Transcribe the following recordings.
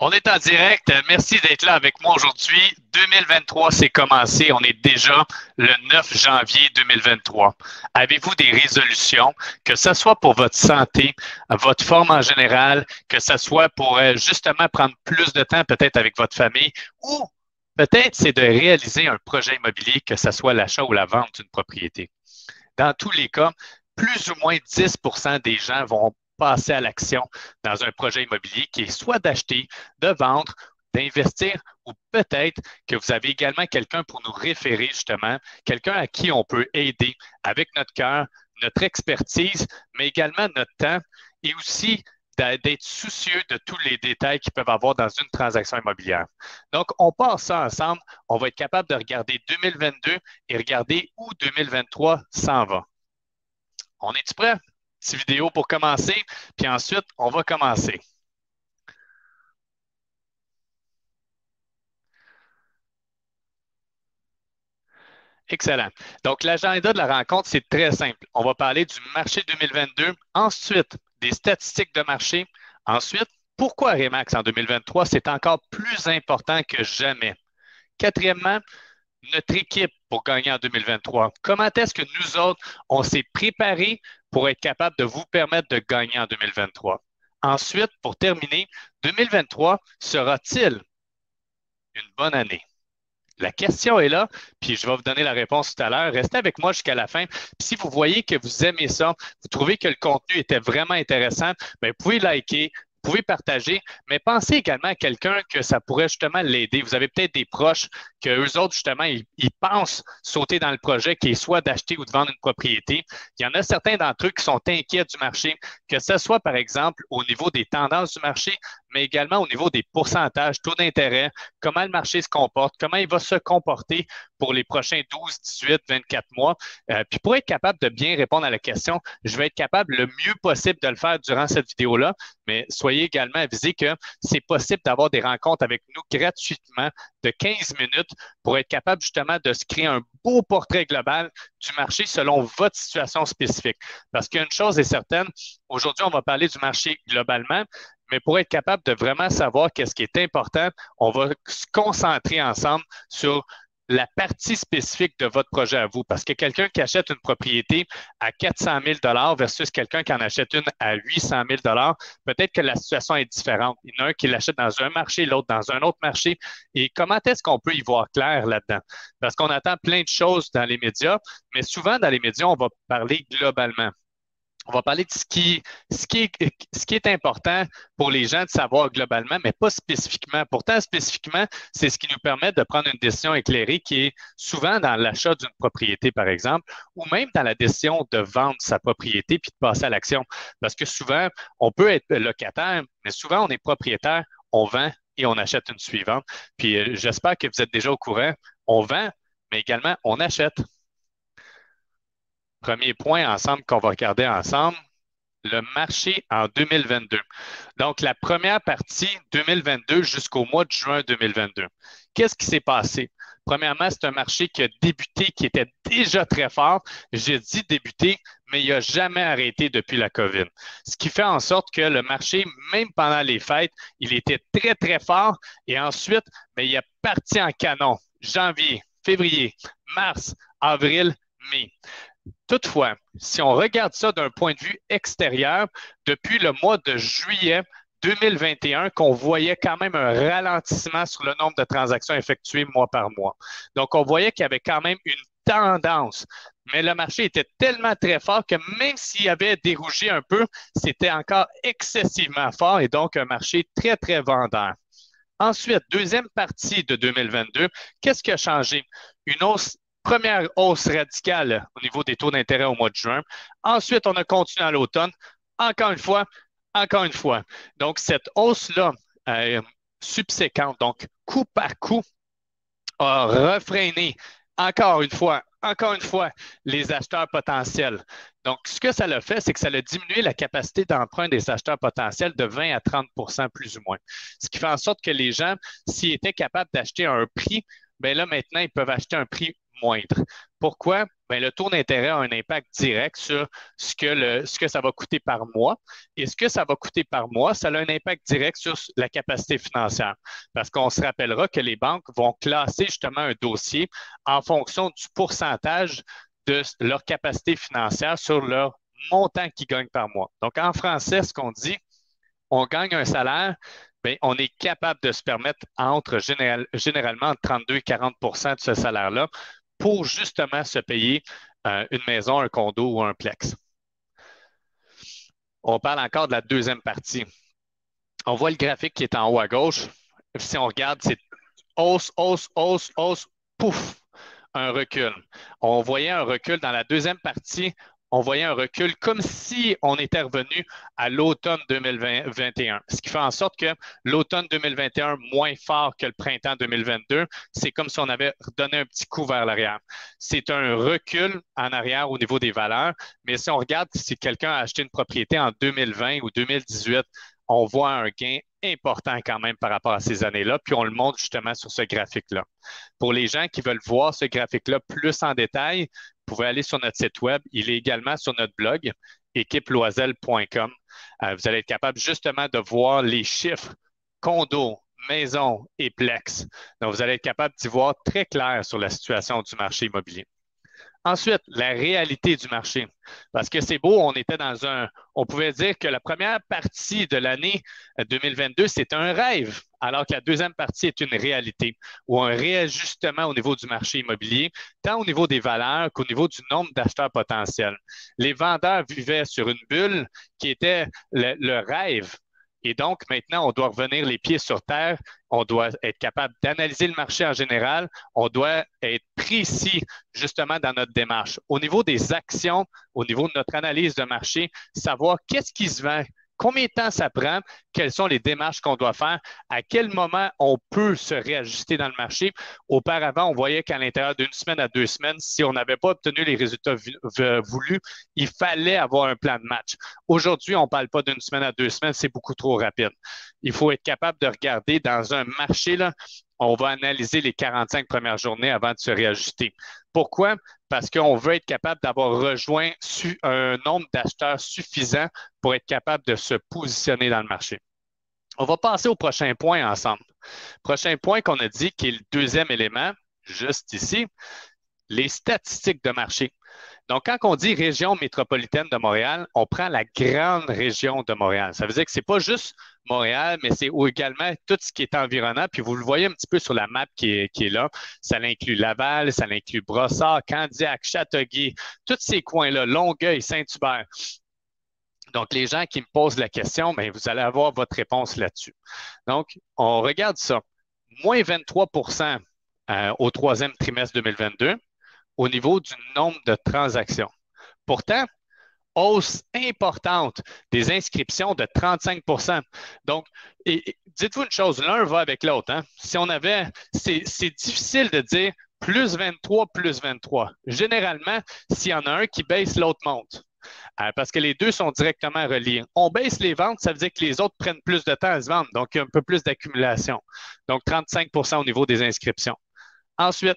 On est en direct. Merci d'être là avec moi aujourd'hui. 2023, c'est commencé. On est déjà le 9 janvier 2023. Avez-vous des résolutions, que ce soit pour votre santé, votre forme en général, que ce soit pour justement prendre plus de temps peut-être avec votre famille ou peut-être c'est de réaliser un projet immobilier, que ce soit l'achat ou la vente d'une propriété. Dans tous les cas, plus ou moins 10% des gens vont passer à l'action dans un projet immobilier qui est soit d'acheter, de vendre, d'investir ou peut-être que vous avez également quelqu'un pour nous référer justement, quelqu'un à qui on peut aider avec notre cœur, notre expertise, mais également notre temps et aussi d'être soucieux de tous les détails qu'ils peuvent avoir dans une transaction immobilière. Donc, on passe ça ensemble. On va être capable de regarder 2022 et regarder où 2023 s'en va. On est-tu prêt? Petite vidéo pour commencer, puis ensuite, on va commencer. Excellent. Donc, l'agenda de la rencontre, c'est très simple. On va parler du marché 2022, ensuite des statistiques de marché, ensuite, pourquoi Remax en 2023, c'est encore plus important que jamais. Quatrièmement, notre équipe pour gagner en 2023. Comment est-ce que nous autres, on s'est préparés pour être capable de vous permettre de gagner en 2023? Ensuite, pour terminer, 2023 sera-t-il une bonne année? La question est là, puis je vais vous donner la réponse tout à l'heure. Restez avec moi jusqu'à la fin. Puis si vous voyez que vous aimez ça, vous trouvez que le contenu était vraiment intéressant, bien, vous pouvez liker, vous pouvez partager, mais pensez également à quelqu'un que ça pourrait justement l'aider. Vous avez peut-être des proches que eux autres, justement, ils pensent sauter dans le projet qui est soit d'acheter ou de vendre une propriété. Il y en a certains d'entre eux qui sont inquiets du marché, que ce soit, par exemple, au niveau des tendances du marché, mais également au niveau des pourcentages, taux d'intérêt, comment le marché se comporte, comment il va se comporter pour les prochains 12, 18, 24 mois. Puis pour être capable de bien répondre à la question, je vais être capable le mieux possible de le faire durant cette vidéo-là, mais soyez également avisés que c'est possible d'avoir des rencontres avec nous gratuitement de 15 minutes pour être capable justement de se créer un beau portrait global du marché selon votre situation spécifique. Parce qu'une chose est certaine, aujourd'hui, on va parler du marché globalement, mais pour être capable de vraiment savoir qu'est-ce qui est important, on va se concentrer ensemble sur la partie spécifique de votre projet à vous. Parce que quelqu'un qui achète une propriété à 400 000 versus quelqu'un qui en achète une à 800 000 peut-être que la situation est différente. Il y en a un qui l'achète dans un marché, l'autre dans un autre marché. Et comment est-ce qu'on peut y voir clair là-dedans? Parce qu'on attend plein de choses dans les médias, mais souvent dans les médias, on va parler globalement. On va parler de ce qui est important pour les gens de savoir globalement, mais pas spécifiquement. Pourtant, spécifiquement, c'est ce qui nous permet de prendre une décision éclairée qui est souvent dans l'achat d'une propriété, par exemple, ou même dans la décision de vendre sa propriété puis de passer à l'action. Parce que souvent, on peut être locataire, mais souvent, on est propriétaire, on vend et on achète une suivante. Puis j'espère que vous êtes déjà au courant. On vend, mais également, on achète. Premier point ensemble qu'on va regarder ensemble, le marché en 2022. Donc, la première partie 2022 jusqu'au mois de juin 2022. Qu'est-ce qui s'est passé? Premièrement, c'est un marché qui a débuté, qui était déjà très fort. J'ai dit débuté, mais il n'a jamais arrêté depuis la COVID. Ce qui fait en sorte que le marché, même pendant les fêtes, il était très, très fort. Et ensuite, mais il est parti en canon. Janvier, février, mars, avril, mai. Toutefois, si on regarde ça d'un point de vue extérieur, depuis le mois de juillet 2021, qu'on voyait quand même un ralentissement sur le nombre de transactions effectuées mois par mois. Donc, on voyait qu'il y avait quand même une tendance. Mais le marché était tellement très fort que même s'il avait dérougé un peu, c'était encore excessivement fort et donc un marché très, très vendeur. Ensuite, deuxième partie de 2022, qu'est-ce qui a changé? Une hausse Première hausse radicale au niveau des taux d'intérêt au mois de juin. Ensuite, on a continué à l'automne. Encore une fois, encore une fois. Donc, cette hausse-là subséquente, donc coup par coup, a refréné encore une fois, les acheteurs potentiels. Donc, ce que ça l'a fait, c'est que ça a diminué la capacité d'emprunt des acheteurs potentiels de 20 à 30 plus ou moins. Ce qui fait en sorte que les gens, s'ils étaient capables d'acheter à un prix, bien là, maintenant, ils peuvent acheter à un prix moindre. Pourquoi? bien, le taux d'intérêt a un impact direct sur ce que ça va coûter par mois. Et ce que ça va coûter par mois, ça a un impact direct sur la capacité financière. Parce qu'on se rappellera que les banques vont classer justement un dossier en fonction du pourcentage de leur capacité financière sur leur montant qu'ils gagnent par mois. Donc, en français, ce qu'on dit, on gagne un salaire, bien, on est capable de se permettre généralement entre 32 et 40 de ce salaire-là pour justement se payer une maison, un condo ou un plex. On parle encore de la deuxième partie. On voit le graphique qui est en haut à gauche. Si on regarde, c'est hausse, hausse, hausse, hausse, pouf, un recul. On voyait un recul dans la deuxième partie. On voyait un recul comme si on était revenu à l'automne 2021. Ce qui fait en sorte que l'automne 2021, moins fort que le printemps 2022, c'est comme si on avait donné un petit coup vers l'arrière. C'est un recul en arrière au niveau des valeurs, mais si on regarde si quelqu'un a acheté une propriété en 2020 ou 2018, on voit un gain important quand même par rapport à ces années-là, puis on le montre justement sur ce graphique-là. Pour les gens qui veulent voir ce graphique-là plus en détail, vous pouvez aller sur notre site web. Il est également sur notre blog, équipeloiselle.com. Vous allez être capable justement de voir les chiffres condo, maison et plex. Donc, vous allez être capable d'y voir très clair sur la situation du marché immobilier. Ensuite, la réalité du marché. Parce que c'est beau, on pouvait dire que la première partie de l'année 2022, c'est un rêve, alors que la deuxième partie est une réalité ou un réajustement au niveau du marché immobilier, tant au niveau des valeurs qu'au niveau du nombre d'acheteurs potentiels. Les vendeurs vivaient sur une bulle qui était le rêve. Et donc, maintenant, on doit revenir les pieds sur terre. On doit être capable d'analyser le marché en général. On doit être précis, justement, dans notre démarche. Au niveau des actions, au niveau de notre analyse de marché, savoir qu'est-ce qui se vend, combien de temps ça prend, quelles sont les démarches qu'on doit faire, à quel moment on peut se réajuster dans le marché. Auparavant, on voyait qu'à l'intérieur d'une semaine à 2 semaines, si on n'avait pas obtenu les résultats voulus, il fallait avoir un plan de match. Aujourd'hui, on ne parle pas d'une semaine à 2 semaines, c'est beaucoup trop rapide. Il faut être capable de regarder dans un marché, là, on va analyser les 45 premières journées avant de se réajuster. Pourquoi? Parce qu'on veut être capable d'avoir rejoint un nombre d'acheteurs suffisant pour être capable de se positionner dans le marché. On va passer au prochain point ensemble. Prochain point qu'on a dit, qui est le deuxième élément, juste ici, les statistiques de marché. Donc, quand on dit région métropolitaine de Montréal, on prend la grande région de Montréal. Ça veut dire que ce n'est pas juste Montréal, mais c'est également tout ce qui est environnant. Puis vous le voyez un petit peu sur la map qui est là. Ça inclut Laval, ça inclut Brossard, Candiac, Châteauguay, tous ces coins-là, Longueuil, Saint-Hubert. Donc, les gens qui me posent la question, bien, vous allez avoir votre réponse là-dessus. Donc, on regarde ça. Moins 23 au troisième trimestre 2022 au niveau du nombre de transactions. Pourtant, hausse importante des inscriptions de 35 Donc, dites-vous une chose, l'un va avec l'autre. Hein? Si on avait, c'est difficile de dire plus 23, plus 23. Généralement, s'il y en a un qui baisse, l'autre monte. Parce que les deux sont directement reliés. On baisse les ventes, ça veut dire que les autres prennent plus de temps à se vendre, donc il y a un peu plus d'accumulation. Donc, 35 au niveau des inscriptions. Ensuite,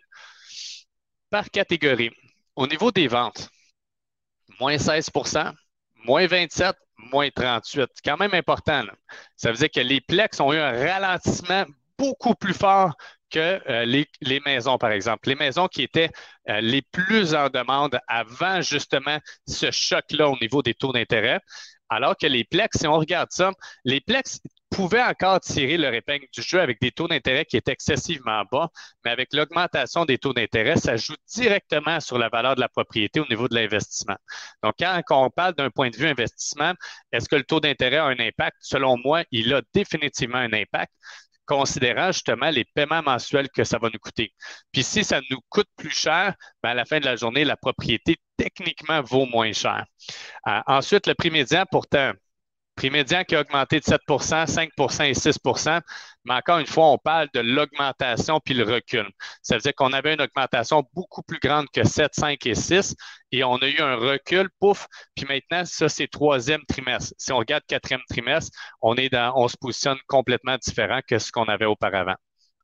par catégorie, au niveau des ventes, moins 16 moins 27 moins 38. C'est quand même important. Là. Ça veut dire que les plex ont eu un ralentissement beaucoup plus fort que les maisons, par exemple. Les maisons qui étaient les plus en demande avant justement ce choc-là au niveau des taux d'intérêt. Alors que les plex, si on regarde ça, les plex pouvaient encore tirer leur épingle du jeu avec des taux d'intérêt qui étaient excessivement bas, mais avec l'augmentation des taux d'intérêt, ça joue directement sur la valeur de la propriété au niveau de l'investissement. Donc, quand on parle d'un point de vue investissement, est-ce que le taux d'intérêt a un impact? Selon moi, il a définitivement un impact, considérant justement les paiements mensuels que ça va nous coûter. Puis si ça nous coûte plus cher, bien, à la fin de la journée, la propriété techniquement vaut moins cher. Ensuite, le prix médian, pourtant, prix médian qui a augmenté de 7 5 et 6 mais encore une fois, on parle de l'augmentation puis le recul. Ça veut dire qu'on avait une augmentation beaucoup plus grande que 7, 5 et 6 et on a eu un recul, pouf, puis maintenant, ça, c'est troisième trimestre. Si on regarde quatrième trimestre, on se positionne complètement différent que ce qu'on avait auparavant.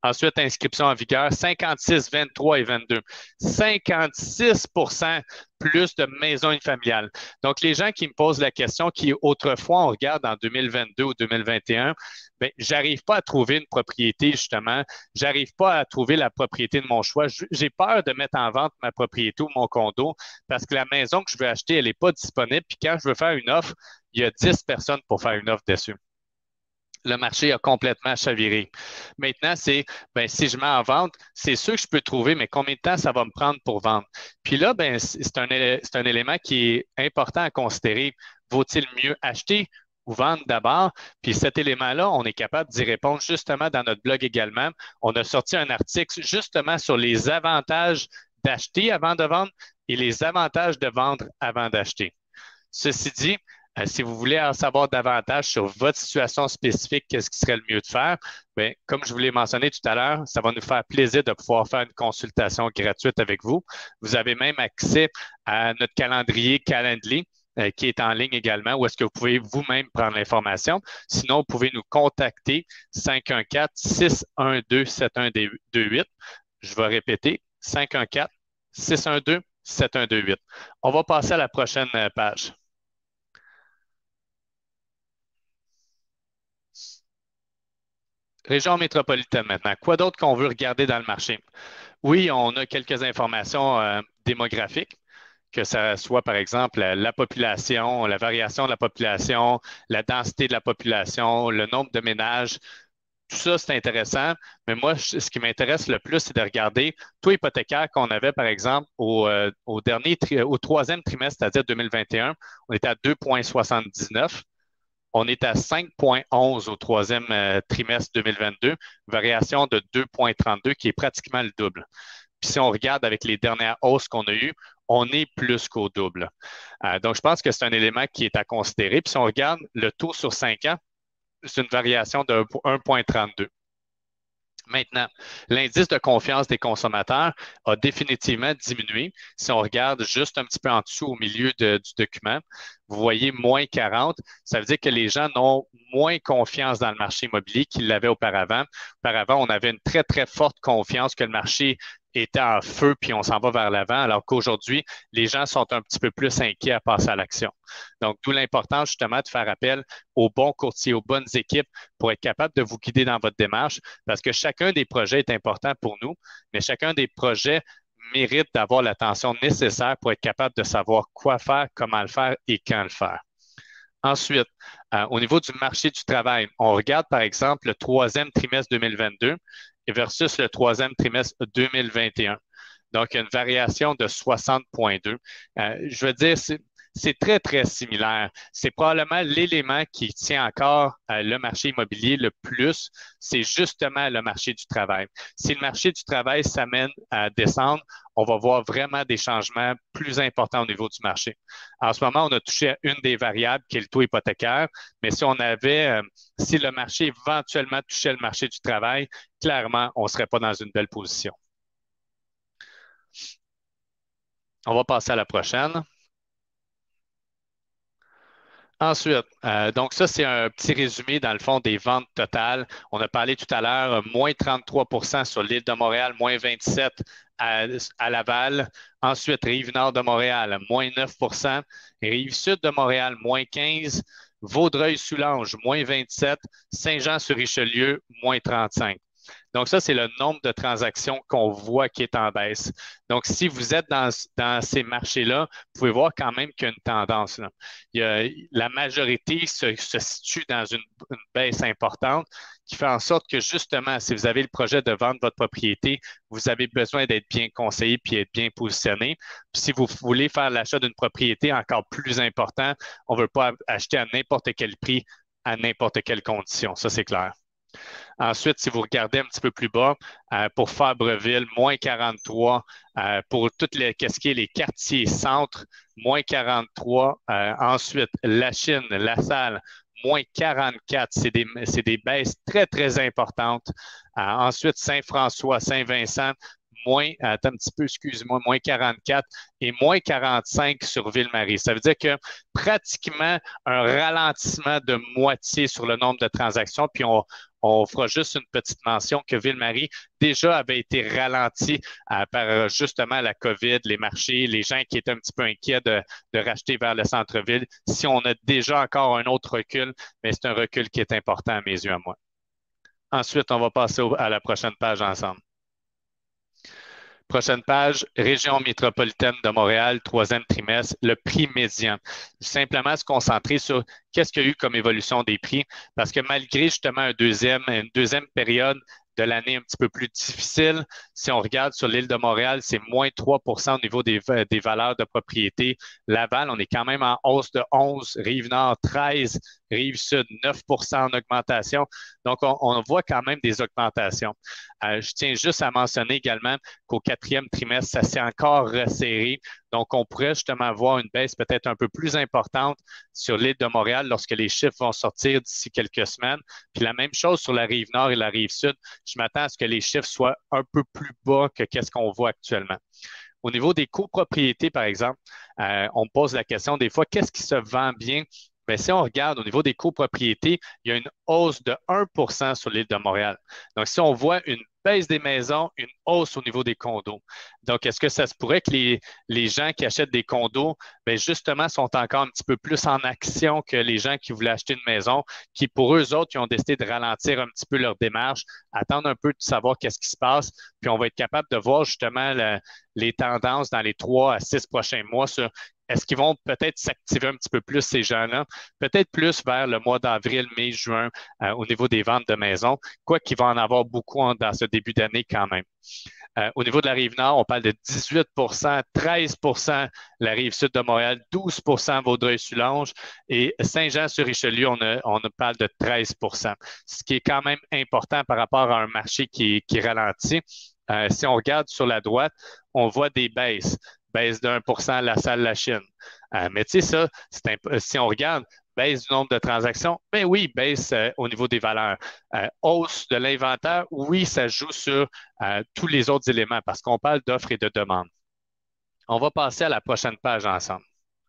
Ensuite, inscription en vigueur, 56, 23 et 22. 56 plus de maisons unifamiliales. Donc, les gens qui me posent la question, qui autrefois, on regarde en 2022 ou 2021, bien, j'arrive pas à trouver une propriété, justement. J'arrive pas à trouver la propriété de mon choix. J'ai peur de mettre en vente ma propriété ou mon condo parce que la maison que je veux acheter, elle n'est pas disponible. Puis quand je veux faire une offre, il y a 10 personnes pour faire une offre dessus. Le marché a complètement chaviré. Maintenant, c'est, ben, si je mets en vente, c'est sûr que je peux trouver, mais combien de temps ça va me prendre pour vendre? Puis là, ben, c'est un élément qui est important à considérer. Vaut-il mieux acheter ou vendre d'abord? Puis cet élément-là, on est capable d'y répondre justement dans notre blog également. On a sorti un article justement sur les avantages d'acheter avant de vendre et les avantages de vendre avant d'acheter. Ceci dit, si vous voulez en savoir davantage sur votre situation spécifique, qu'est-ce qui serait le mieux de faire? Bien, comme je vous l'ai mentionné tout à l'heure, ça va nous faire plaisir de pouvoir faire une consultation gratuite avec vous. Vous avez même accès à notre calendrier Calendly, qui est en ligne également, où est-ce que vous pouvez vous-même prendre l'information. Sinon, vous pouvez nous contacter 514-612-7128. Je vais répéter, 514-612-7128. On va passer à la prochaine page. Région métropolitaine maintenant. Quoi d'autre qu'on veut regarder dans le marché? Oui, on a quelques informations démographiques, que ce soit par exemple la population, la variation de la population, la densité de la population, le nombre de ménages. Tout ça, c'est intéressant. Mais moi, ce qui m'intéresse le plus, c'est de regarder taux hypothécaire qu'on avait, par exemple, au troisième trimestre, c'est-à-dire 2021, on était à 2,79. On est à 5,11 au troisième trimestre 2022, variation de 2,32 qui est pratiquement le double. Puis si on regarde avec les dernières hausses qu'on a eues, on est plus qu'au double. Donc, je pense que c'est un élément qui est à considérer. Puis si on regarde le taux sur 5 ans, c'est une variation de 1,32. Maintenant, l'indice de confiance des consommateurs a définitivement diminué. Si on regarde juste un petit peu en dessous au milieu du document, vous voyez moins 40. Ça veut dire que les gens n'ont moins confiance dans le marché immobilier qu'ils l'avaient auparavant. Auparavant, on avait une très, très forte confiance que le marché était en feu puis on s'en va vers l'avant, alors qu'aujourd'hui, les gens sont un petit peu plus inquiets à passer à l'action. Donc, d'où l'importance justement de faire appel aux bons courtiers, aux bonnes équipes pour être capable de vous guider dans votre démarche parce que chacun des projets est important pour nous, mais chacun des projets mérite d'avoir l'attention nécessaire pour être capable de savoir quoi faire, comment le faire et quand le faire. Ensuite, au niveau du marché du travail, on regarde par exemple le troisième trimestre 2022 versus le troisième trimestre 2021. Donc, une variation de 60,2. Je veux dire, c'est très, très similaire. C'est probablement l'élément qui tient encore le marché immobilier le plus, c'est justement le marché du travail. Si le marché du travail s'amène à descendre, on va voir vraiment des changements plus importants au niveau du marché. En ce moment, on a touché à une des variables qui est le taux hypothécaire, mais si le marché éventuellement touchait le marché du travail, clairement, on ne serait pas dans une belle position. On va passer à la prochaine. Ensuite, donc ça, c'est un petit résumé dans le fond des ventes totales. On a parlé tout à l'heure, moins 33 sur l'île de Montréal, moins 27 à Laval. Ensuite, Rive-Nord de Montréal, moins 9 Rive-Sud de Montréal, moins 15 Vaudreuil-Soulanges, moins 27 Saint-Jean-sur-Richelieu, moins 35. Donc, ça, c'est le nombre de transactions qu'on voit qui est en baisse. Donc, si vous êtes dans ces marchés-là, vous pouvez voir quand même qu'il y a une tendance, là. La majorité se situe dans une baisse importante qui fait en sorte que, justement, si vous avez le projet de vendre votre propriété, vous avez besoin d'être bien conseillé puis être bien positionné. Puis, si vous voulez faire l'achat d'une propriété encore plus important, on ne veut pas acheter à n'importe quel prix, à n'importe quelle condition. Ça, c'est clair. Ensuite, si vous regardez un petit peu plus bas, pour Fabreville, moins 43. Pour qu'est-ce qui est les quartiers centres, moins 43. Ensuite, La Chine, La Salle, moins 44. C'est des baisses très, très importantes. Ensuite, Saint-François, Saint-Vincent, attends un petit peu, excuse-moi, moins 44 et moins 45 sur Ville-Marie. Ça veut dire que pratiquement un ralentissement de moitié sur le nombre de transactions, puis On fera juste une petite mention que Ville-Marie déjà avait été ralentie par justement la COVID, les marchés, les gens qui étaient un petit peu inquiets de racheter vers le centre-ville. Si on a déjà encore un autre recul, mais c'est un recul qui est important à mes yeux à moi. Ensuite, on va passer à la prochaine page ensemble. Prochaine page, région métropolitaine de Montréal, troisième trimestre, le prix médian. Simplement se concentrer sur qu'est-ce qu'il y a eu comme évolution des prix, parce que malgré justement une deuxième période de l'année un petit peu plus difficile, si on regarde sur l'île de Montréal, c'est moins 3 au niveau des valeurs de propriété. Laval, on est quand même en hausse de 11, Rive-Nord 13, Rive-Sud 9 en augmentation. Donc, on voit quand même des augmentations. Je tiens juste à mentionner également qu'au quatrième trimestre, ça s'est encore resserré. Donc, on pourrait justement voir une baisse peut-être un peu plus importante sur l'île de Montréal lorsque les chiffres vont sortir d'ici quelques semaines. Puis la même chose sur la rive nord et la rive sud. Je m'attends à ce que les chiffres soient un peu plus bas que qu'est-ce qu'on voit actuellement. Au niveau des copropriétés, par exemple, on me pose la question des fois, qu'est-ce qui se vend bien? Bien, si on regarde au niveau des copropriétés, il y a une hausse de 1 sur l'île de Montréal. Donc, si on voit une baisse des maisons, une hausse au niveau des condos. Donc, est-ce que ça se pourrait que les gens qui achètent des condos, bien, justement, sont encore un petit peu plus en action que les gens qui voulaient acheter une maison, qui, pour eux autres, ils ont décidé de ralentir un petit peu leur démarche, attendre un peu de savoir qu'est-ce qui se passe, puis on va être capable de voir justement les tendances dans les 3 à 6 prochains mois sur est-ce qu'ils vont peut-être s'activer un petit peu plus, ces gens-là, peut-être plus vers le mois d'avril, mai, juin, au niveau des ventes de maisons, quoi qu'il va en avoir beaucoup dans ce début d'année quand même. Au niveau de la Rive-Nord, on parle de 18 13 la Rive-Sud de Montréal, 12 Vaudreuil-Soulanges et Saint-Jean-sur-Richelieu, on parle de 13 ce qui est quand même important par rapport à un marché qui ralentit. Si on regarde sur la droite, on voit des baisses. Baisse de 1 à la salle La Chine. Mais tu sais, ça, si on regarde, baisse du nombre de transactions, ben oui, baisse au niveau des valeurs. Hausse de l'inventaire, oui, ça joue sur tous les autres éléments parce qu'on parle d'offres et de demandes. On va passer à la prochaine page ensemble.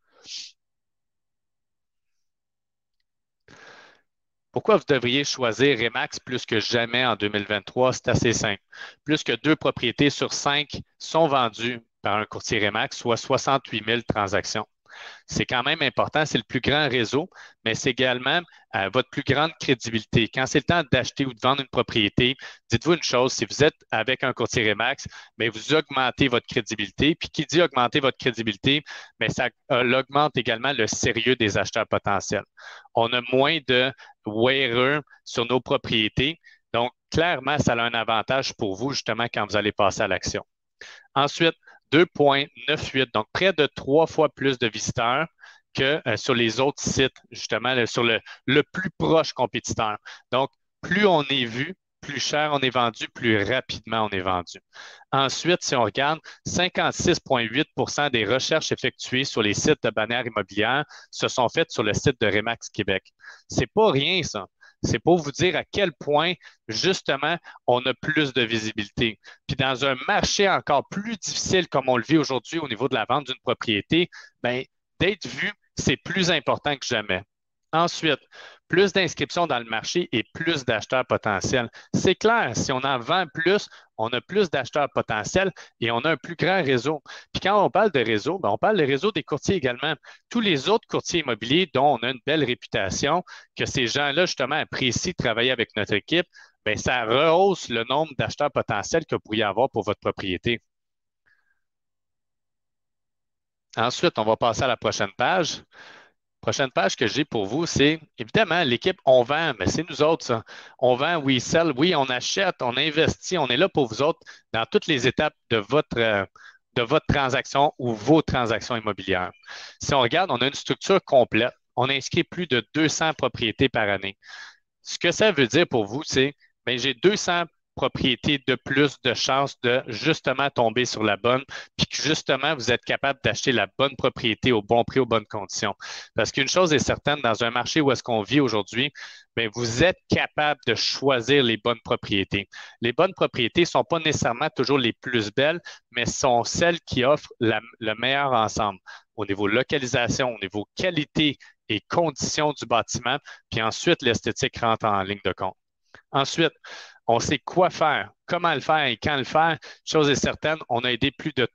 Pourquoi vous devriez choisir Remax plus que jamais en 2023? C'est assez simple. Plus que 2 propriétés sur 5 sont vendues par un courtier Remax, soit 68 000 transactions. C'est quand même important, c'est le plus grand réseau, mais c'est également votre plus grande crédibilité. Quand c'est le temps d'acheter ou de vendre une propriété, dites-vous une chose, si vous êtes avec un courtier Remax, bien, vous augmentez votre crédibilité. Puis qui dit augmenter votre crédibilité, bien, ça augmente également le sérieux des acheteurs potentiels. On a moins de wearers sur nos propriétés. Donc, clairement, ça a un avantage pour vous, justement, quand vous allez passer à l'action. Ensuite, 2,98, donc près de 3 fois plus de visiteurs que sur les autres sites, justement, sur le plus proche compétiteur. Donc, plus on est vu, plus cher on est vendu, plus rapidement on est vendu. Ensuite, si on regarde, 56,8 des recherches effectuées sur les sites de bannières immobilières se sont faites sur le site de Remax Québec. C'est pas rien, ça. C'est pour vous dire à quel point, justement, on a plus de visibilité. Puis dans un marché encore plus difficile comme on le vit aujourd'hui au niveau de la vente d'une propriété, bien, d'être vu, c'est plus important que jamais. Ensuite, plus d'inscriptions dans le marché et plus d'acheteurs potentiels. C'est clair, si on en vend plus, on a plus d'acheteurs potentiels et on a un plus grand réseau. Puis quand on parle de réseau, bien, on parle de réseau des courtiers également. Tous les autres courtiers immobiliers dont on a une belle réputation, que ces gens-là, justement, apprécient de travailler avec notre équipe, bien, ça rehausse le nombre d'acheteurs potentiels que vous pourriez avoir pour votre propriété. Ensuite, on va passer à la prochaine page. Prochaine page que j'ai pour vous, c'est évidemment l'équipe, on vend, mais c'est nous autres, ça. On vend, we sell, oui, on achète, on investit, on est là pour vous autres dans toutes les étapes de votre transaction ou vos transactions immobilières. Si on regarde, on a une structure complète. On inscrit plus de 200 propriétés par année. Ce que ça veut dire pour vous, c'est, bien, j'ai 200 propriétés de plus de chances de justement tomber sur la bonne, puis que justement, vous êtes capable d'acheter la bonne propriété au bon prix, aux bonnes conditions. Parce qu'une chose est certaine, dans un marché où est-ce qu'on vit aujourd'hui, bien, vous êtes capable de choisir les bonnes propriétés. Les bonnes propriétés ne sont pas nécessairement toujours les plus belles, mais sont celles qui offrent le meilleur ensemble au niveau localisation, au niveau qualité et conditions du bâtiment, puis ensuite l'esthétique rentre en ligne de compte. Ensuite, on sait quoi faire, comment le faire et quand le faire. Chose est certaine, on a aidé plus de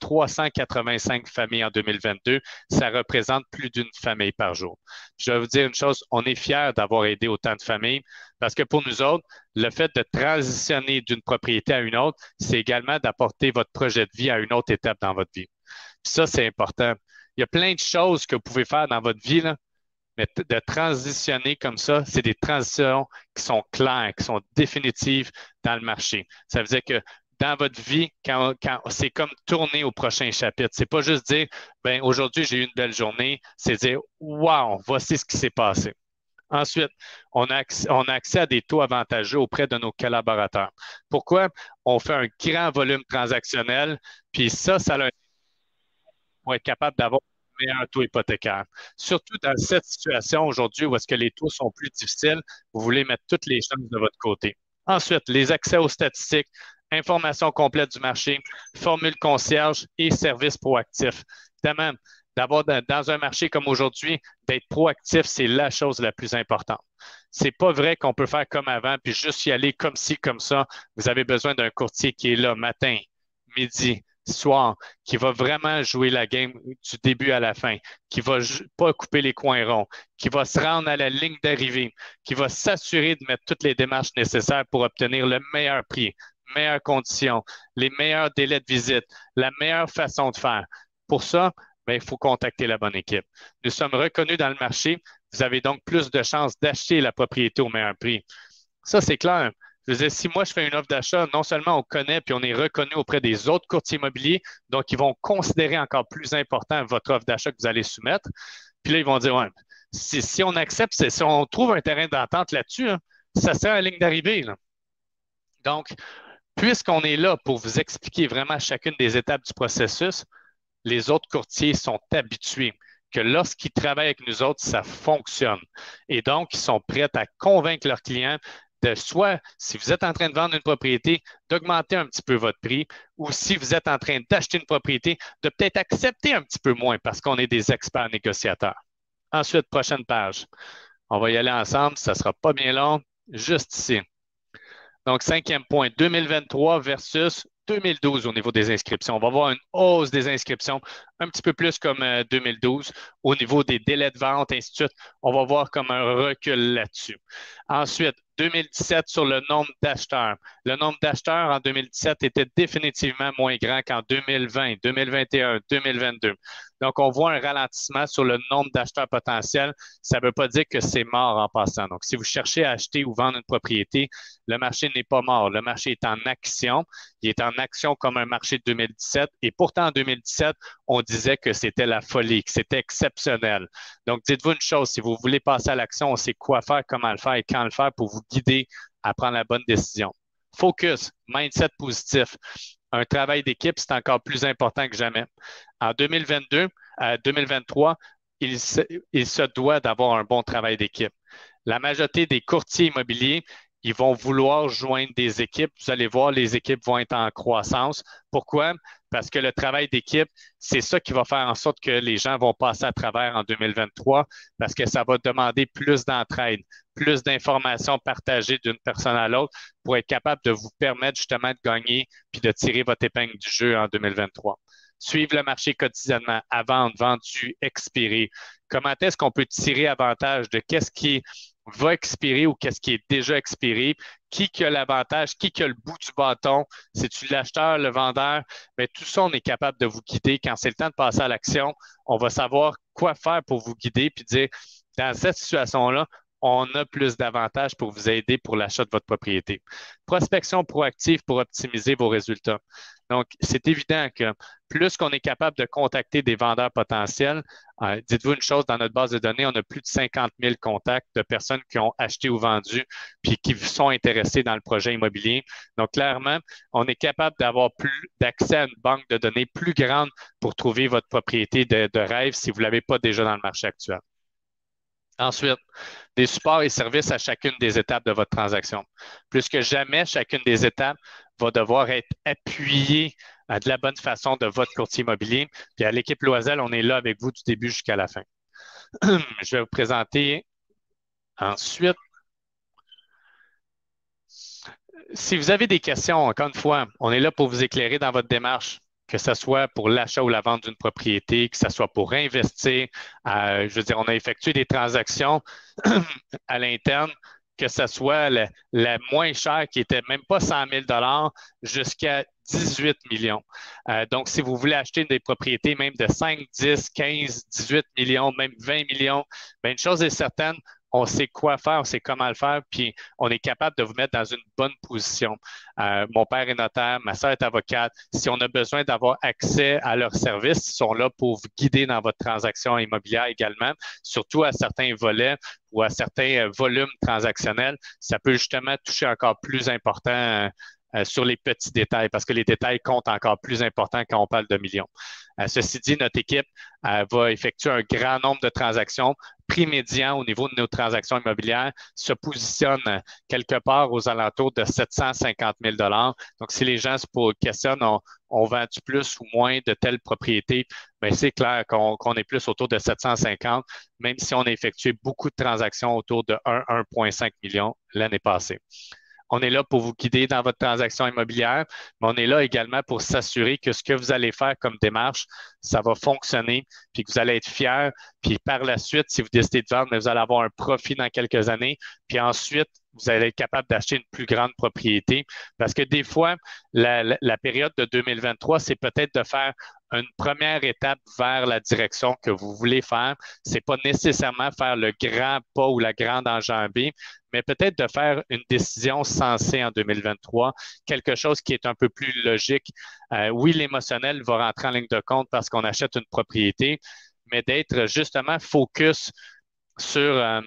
385 familles en 2022. Ça représente plus d'une famille par jour. Je vais vous dire une chose, on est fiers d'avoir aidé autant de familles parce que pour nous autres, le fait de transitionner d'une propriété à une autre, c'est également d'apporter votre projet de vie à une autre étape dans votre vie. Puis ça, c'est important. Il y a plein de choses que vous pouvez faire dans votre vie, là, mais de transitionner comme ça, c'est des transitions qui sont claires, qui sont définitives dans le marché. Ça veut dire que dans votre vie, quand c'est comme tourner au prochain chapitre. C'est pas juste dire, ben aujourd'hui, j'ai eu une belle journée. C'est dire, wow, voici ce qui s'est passé. Ensuite, on a accès à des taux avantageux auprès de nos collaborateurs. Pourquoi? On fait un grand volume transactionnel, puis ça a pour être capable d'avoir un meilleur taux hypothécaire. Surtout dans cette situation aujourd'hui où est-ce que les taux sont plus difficiles, vous voulez mettre toutes les chances de votre côté. Ensuite, les accès aux statistiques, informations complètes du marché, formule concierge et services proactifs. Évidemment, d'avoir dans un marché comme aujourd'hui, d'être proactif, c'est la chose la plus importante. C'est pas vrai qu'on peut faire comme avant puis juste y aller comme ci, comme ça. Vous avez besoin d'un courtier qui est là matin, midi, soir, qui va vraiment jouer la game du début à la fin, qui va pas couper les coins ronds, qui va se rendre à la ligne d'arrivée, qui va s'assurer de mettre toutes les démarches nécessaires pour obtenir le meilleur prix, meilleures conditions, les meilleurs délais de visite, la meilleure façon de faire. Pour ça, ben, il faut contacter la bonne équipe. Nous sommes reconnus dans le marché. Vous avez donc plus de chances d'acheter la propriété au meilleur prix. Ça, c'est clair. Je veux dire, si moi je fais une offre d'achat, non seulement on connaît puis on est reconnu auprès des autres courtiers immobiliers, donc ils vont considérer encore plus important votre offre d'achat que vous allez soumettre. Puis là, ils vont dire, ouais, si on accepte, si on trouve un terrain d'entente là-dessus, hein, ça sert à la ligne d'arrivée, là. Donc, puisqu'on est là pour vous expliquer vraiment chacune des étapes du processus, les autres courtiers sont habitués que lorsqu'ils travaillent avec nous autres, ça fonctionne. Et donc, ils sont prêts à convaincre leurs clients de soit, si vous êtes en train de vendre une propriété, d'augmenter un petit peu votre prix, ou si vous êtes en train d'acheter une propriété, de peut-être accepter un petit peu moins parce qu'on est des experts négociateurs. Ensuite, prochaine page. On va y aller ensemble, ça ne sera pas bien long, juste ici. Donc, cinquième point, 2023 versus 2012 au niveau des inscriptions. On va voir une hausse des inscriptions, un petit peu plus comme 2012. Au niveau des délais de vente, ainsi de suite, on va voir comme un recul là-dessus. Ensuite, 2017 sur le nombre d'acheteurs. Le nombre d'acheteurs en 2017 était définitivement moins grand qu'en 2020, 2021, 2022. Donc, on voit un ralentissement sur le nombre d'acheteurs potentiels. Ça ne veut pas dire que c'est mort en passant. Donc, si vous cherchez à acheter ou vendre une propriété, le marché n'est pas mort. Le marché est en action. Il est en action comme un marché de 2017. Et pourtant, en 2017, on disait que c'était la folie, que c'était exceptionnel. Donc, dites-vous une chose, si vous voulez passer à l'action, on sait quoi faire, comment le faire et quand le faire pour vous guider à prendre la bonne décision. Focus, mindset positif. Un travail d'équipe, c'est encore plus important que jamais. En 2022, 2023, il se doit d'avoir un bon travail d'équipe. La majorité des courtiers immobiliers, ils vont vouloir joindre des équipes. Vous allez voir, les équipes vont être en croissance. Pourquoi? Parce que le travail d'équipe, c'est ça qui va faire en sorte que les gens vont passer à travers en 2023 parce que ça va demander plus d'entraide, plus d'informations partagées d'une personne à l'autre pour être capable de vous permettre justement de gagner puis de tirer votre épingle du jeu en 2023. Suivre le marché quotidiennement, à vendre, vendu, expirer. Comment est-ce qu'on peut tirer avantage de qu'est-ce qui va expirer ou qu'est-ce qui est déjà expiré, qui a l'avantage, qui a le bout du bâton, c'est-tu l'acheteur, le vendeur, mais tout ça, on est capable de vous guider. Quand c'est le temps de passer à l'action, on va savoir quoi faire pour vous guider puis dire, dans cette situation-là, on a plus d'avantages pour vous aider pour l'achat de votre propriété. Prospection proactive pour optimiser vos résultats. Donc, c'est évident que plus qu'on est capable de contacter des vendeurs potentiels, dites-vous une chose, dans notre base de données, on a plus de 50 000 contacts de personnes qui ont acheté ou vendu puis qui sont intéressées dans le projet immobilier. Donc, clairement, on est capable d'avoir plus d'accès à une banque de données plus grande pour trouver votre propriété de rêve si vous ne l'avez pas déjà dans le marché actuel. Ensuite, des supports et services à chacune des étapes de votre transaction. Plus que jamais, chacune des étapes va devoir être appuyée de la bonne façon de votre courtier immobilier. Puis à l'équipe Loisel, on est là avec vous du début jusqu'à la fin. Je vais vous présenter ensuite Si vous avez des questions, encore une fois, on est là pour vous éclairer dans votre démarche, que ce soit pour l'achat ou la vente d'une propriété, que ce soit pour investir. Je veux dire, on a effectué des transactions à l'interne, que ce soit la moins chère qui était même pas 100 000 jusqu'à 18 millions. Donc, si vous voulez acheter des propriétés même de 5, 10, 15, 18 millions, même 20 millions, bien, une chose est certaine, on sait quoi faire, on sait comment le faire, puis on est capable de vous mettre dans une bonne position. Mon père est notaire, ma soeur est avocate. Si on a besoin d'avoir accès à leurs services, ils sont là pour vous guider dans votre transaction immobilière également, surtout à certains volets ou à certains volumes transactionnels. Ça peut justement toucher encore plus important sur les petits détails, parce que les détails comptent encore plus important quand on parle de millions. Ceci dit, notre équipe va effectuer un grand nombre de transactions. Prix médian au niveau de nos transactions immobilières se positionne quelque part aux alentours de 750 000 $. Donc, si les gens se questionnent, on vend-tu plus ou moins de telle propriété, bien, c'est clair qu'on est plus autour de 750, même si on a effectué beaucoup de transactions autour de 1,5 million l'année passée. On est là pour vous guider dans votre transaction immobilière, mais on est là également pour s'assurer que ce que vous allez faire comme démarche, ça va fonctionner, puis que vous allez être fiers, puis par la suite, si vous décidez de vendre, vous allez avoir un profit dans quelques années, puis ensuite, vous allez être capable d'acheter une plus grande propriété. Parce que des fois, la période de 2023, c'est peut-être de faire une première étape vers la direction que vous voulez faire. C'est pas nécessairement faire le grand pas ou la grande enjambée, mais peut-être de faire une décision sensée en 2023, quelque chose qui est un peu plus logique. Oui, l'émotionnel va rentrer en ligne de compte parce qu'on achète une propriété, mais d'être justement focus sur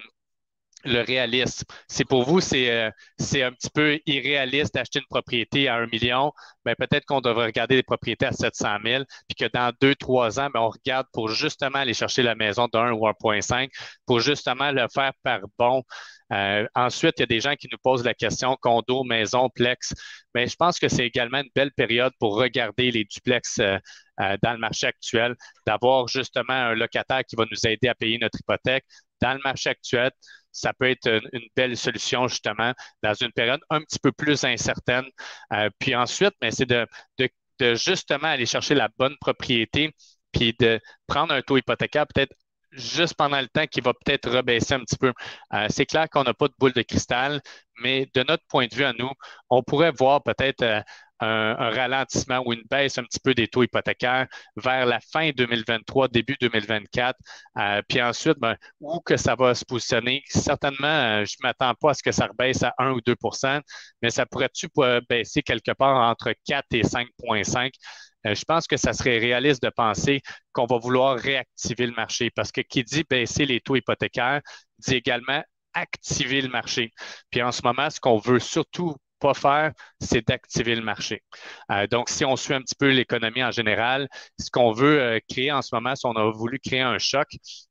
le réalisme. C'est pour vous, c'est un petit peu irréaliste d'acheter une propriété à 1 million. Ben, peut-être qu'on devrait regarder des propriétés à 700 000, puis que dans 2, 3 ans, ben, on regarde pour justement aller chercher la maison d'1 ou 1,5 pour justement le faire par bon. Ensuite, il y a des gens qui nous posent la question condo, maison, plex. Mais je pense que c'est également une belle période pour regarder les duplex dans le marché actuel, d'avoir justement un locataire qui va nous aider à payer notre hypothèque. Dans le marché actuel, ça peut être une belle solution justement dans une période un petit peu plus incertaine. Puis ensuite, ben, c'est de justement aller chercher la bonne propriété, puis de prendre un taux hypothécaire peut-être juste pendant le temps qui va peut-être rebaisser un petit peu. C'est clair qu'on n'a pas de boule de cristal, mais de notre point de vue à nous, on pourrait voir peut-être un ralentissement ou une baisse un petit peu des taux hypothécaires vers la fin 2023, début 2024. Puis ensuite, ben, où que ça va se positionner? Certainement, je ne m'attends pas à ce que ça rebaisse à 1 ou 2 mais ça pourrait-tu baisser quelque part entre 4 et 5,5? Je pense que ça serait réaliste de penser qu'on va vouloir réactiver le marché parce que qui dit baisser les taux hypothécaires dit également activer le marché. Puis en ce moment, ce qu'on veut surtout pas faire, c'est d'activer le marché. Donc, si on suit un petit peu l'économie en général, ce qu'on veut créer en ce moment, c'est qu'on a voulu créer un choc.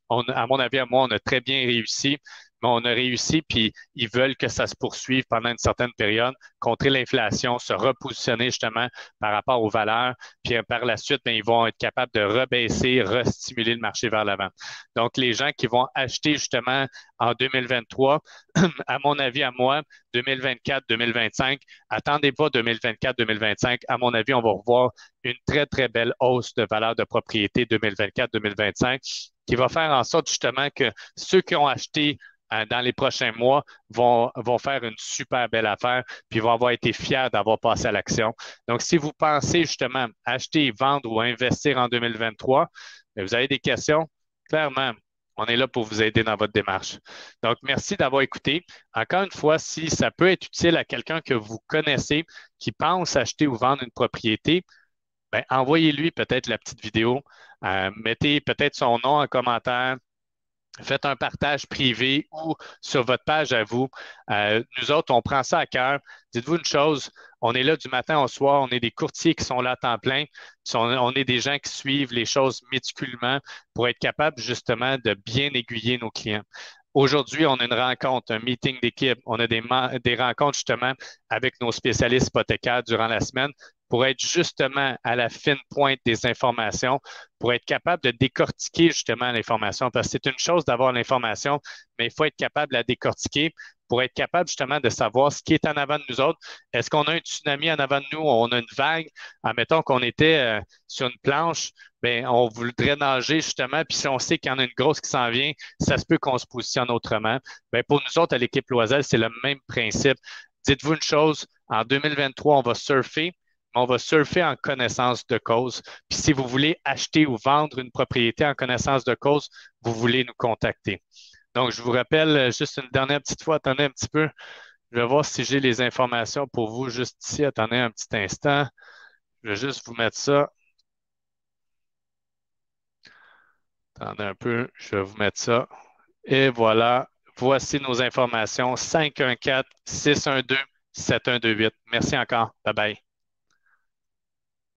À mon avis, à moi, on a très bien réussi, mais on a réussi, puis ils veulent que ça se poursuive pendant une certaine période, contrer l'inflation, se repositionner justement par rapport aux valeurs, puis par la suite, bien, ils vont être capables de rebaisser, restimuler le marché vers l'avant. Donc, les gens qui vont acheter justement en 2023, à mon avis, à moi, 2024, 2025, attendez pas 2024, 2025. À mon avis, on va revoir une très, très belle hausse de valeur de propriété 2024, 2025 qui va faire en sorte justement que ceux qui ont acheté dans les prochains mois vont faire une super belle affaire, puis vont avoir été fiers d'avoir passé à l'action. Donc, si vous pensez justement acheter, vendre ou investir en 2023, vous avez des questions, clairement, on est là pour vous aider dans votre démarche. Donc, merci d'avoir écouté. Encore une fois, si ça peut être utile à quelqu'un que vous connaissez qui pense acheter ou vendre une propriété, ben, envoyez-lui peut-être la petite vidéo. Mettez peut-être son nom en commentaire. Faites un partage privé ou sur votre page à vous. Nous autres, on prend ça à cœur. Dites-vous une chose, on est là du matin au soir, on est des courtiers qui sont là à temps plein, on est des gens qui suivent les choses méticuleusement pour être capable justement de bien aiguiller nos clients. Aujourd'hui, on a une rencontre, un meeting d'équipe. On a des rencontres justement avec nos spécialistes hypothécaires durant la semaine pour être justement à la fine pointe des informations, pour être capable de décortiquer justement l'information. Parce que c'est une chose d'avoir l'information, mais il faut être capable de la décortiquer pour être capable justement de savoir ce qui est en avant de nous autres. Est-ce qu'on a un tsunami en avant de nous? On a une vague? Admettons qu'on était sur une planche, ben, on voudrait nager justement, puis si on sait qu'il y en a une grosse qui s'en vient, ça se peut qu'on se positionne autrement. Ben, pour nous autres, à l'équipe Loiselle, c'est le même principe. Dites-vous une chose, en 2023, on va surfer, mais on va surfer en connaissance de cause. Puis si vous voulez acheter ou vendre une propriété en connaissance de cause, vous voulez nous contacter. Donc, je vous rappelle juste une dernière petite fois, attendez un petit peu. Je vais voir si j'ai les informations pour vous juste ici. Attendez un petit instant. Je vais juste vous mettre ça. Attendez un peu. Je vais vous mettre ça. Et voilà. Voici nos informations. 514-612-7128. Merci encore. Bye bye.